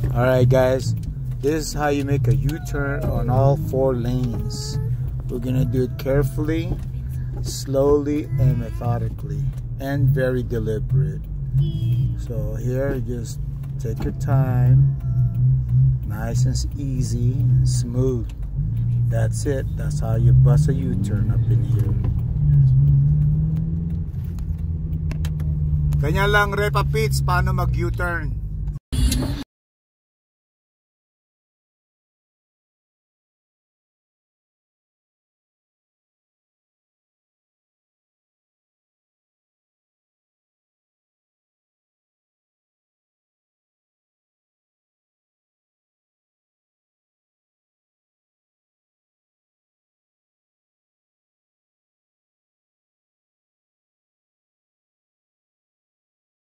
Alright guys, this is how you make a U-turn on all 4 lanes. We're gonna do it carefully, slowly, and methodically, and very deliberate. So here, just take your time, nice and easy and smooth. That's it. That's how you bust a U-turn up in here. Ganyan lang, Repa Pits, paano mag-U-turn.